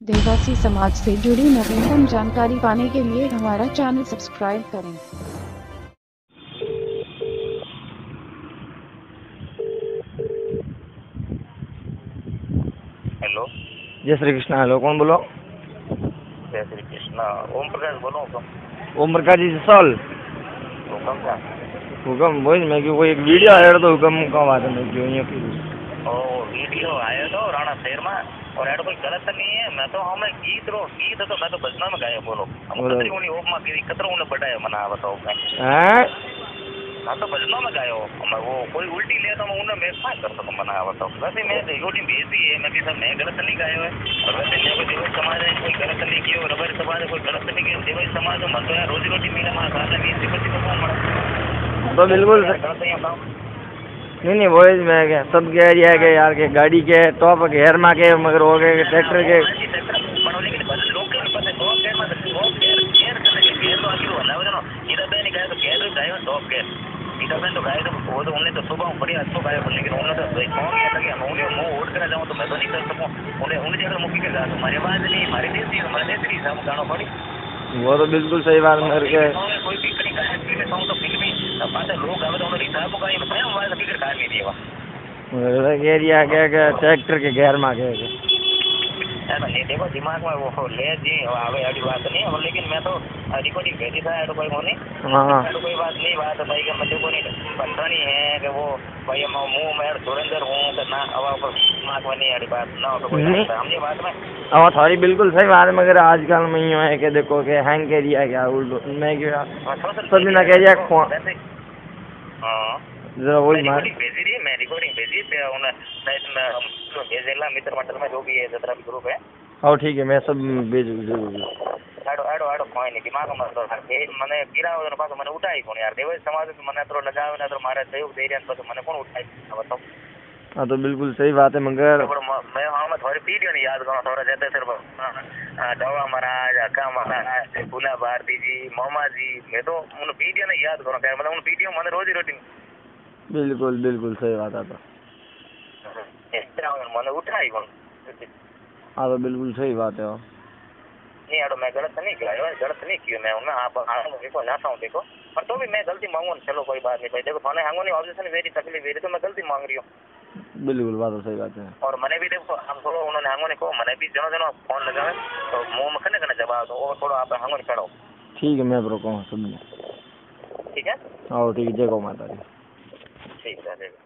देवासी समाज से जुड़ी नवीनतम जानकारी पाने के लिए हमारा चैनल सब्सक्राइब करें। हेलो। जय श्री कृष्णा। हेलो, कौन बोलो? जय श्री कृष्णा। ओम प्रकाश बोलो। ओम प्रकाश जी सवाल हुक्म क्या? हुक्म वही मैं क्यों कोई एक वीडियो आया तो हुक्म का बात है मैं क्यों ये ओ वीडियो आया तो राणा शहर में और ऐड कोई गलत नहीं है। मैं तो हमें गीत तो मैं तो भजना में गाया बोलो। हम कतरी उनी ओप में गिरी कतरो उन्हें बढ़ाया मना बताओ मैं। हैं? हाँ तो भजना में गायो। मैं वो कोई उल्टी ले तो मैं उन्हें मैं क्या कर सकूँ मना बताओ। वैसे मैं योडी भेजी है मैं किसी मैं गलत नहीं गाया है। और वैसे मैं कोई देवी समाज ने कोई गलत नहीं किया और रबर समाज ने कोई गलत नहीं किया। देवी समाज में तो यार रोजी रोटी मिले हमारा साथ में इसी को कौन मरा तो बिल्कुल गलत नहीं बताओ। नहीं वो मैं क्या सब कह रही है कि यार के गाड़ी के टॉप घेर मा के मगर हो गए ट्रैक्टर के वो तो उन्हें तो सुबह बढ़िया अच्छो गाया लेकिन उन्हें तो कौन कहता कि उन्हें मुंह उठ कर जाऊँ तो मैं तो नहीं कर सकूँ। उन्हें जगह मुक्की के गा हमारी आवाज नहीं हमारी देसी हमारे देसी हिसाब गाना पड़ी। वो तो बिल्कुल सही बात मेरे के कोई भी कहीं गाय फिल्म सॉन्ग तो फिल्म ही पाते लोग आवे तो उन्हें हिसाब का ये मैं आवाज फिक्र कर नहीं दिया कह रही है क्या ट्रैक्टर के घेर मा के ऐसा नहीं देखो दिमाग में वो ले जी आवे अड़ी बात नहीं और लेकिन मैं तो रिकॉर्डिंग भेजी था ऐसा कोई होनी ऐसा कोई बात नहीं बात भाई का मुझे को नहीं पता नहीं है कि वो भाई मैं मुंह में धुरंधर हूँ तो ना हवा पर दिमाग में नहीं अड़ी बात ना हो कोई समझे बात में। हाँ थोड़ी बिल्कुल सही बात है मगर आजकल में यूँ है कि देखो कि हैंग कह दिया क्या उल्टो मैं क्या सभी ना कह दिया हाँ जरा वही भेजी रही मैं रिकॉर्डिंग भेजी भेजेला मित्र मंडल में जो भी है जितना भी ग्रुप है। हाँ ठीक है मैं सब भेज जरूर आड़ो कोई नहीं दिमाग में तो मैंने गिरा तो पास मैंने उठाई कौन यार देव समाज मैंने तो लगावे ना तो मारे सहयोग दे रहा तो मैंने कौन उठाई बताओ। हाँ तो बिल्कुल सही बात है मगर मैं हाँ मैं थोड़ी पीढ़ियों नहीं याद करूँ थोड़ा जैसे सिर्फ दवा महाराज अक्का महाराज फूला भारती जी मोमा जी मैं तो उन पीढ़ियों ने याद करूँ मतलब उन पीढ़ियों मैंने रोजी रोटी बिल्कुल बिल्कुल सही बात है तो मैंने उठाई कौन। हाँ तो बिल्कुल सही बात है नहीं यार मैं गलत नहीं किया गलत नहीं किया मैं उनमें आप देखो नाता हूँ देखो पर तो भी मैं गलती मांगू चलो कोई बात नहीं भाई देखो थाने हांगो नहीं ऑब्जेक्शन मेरी तकलीफ मेरी तो मैं गलती मांग रही हूँ। बिल्कुल बात तो सही बात है और मैंने भी देखो हम थोड़ा उन्होंने हांगो ने कहो मैंने भी जनो फोन लगावे तो मुंह में करने जवाब दो और थोड़ा आप हांगो नहीं करो ठीक है मैं रुका हूँ सब ठीक है। हाँ ठीक है जय गौ माता दी। ठीक है।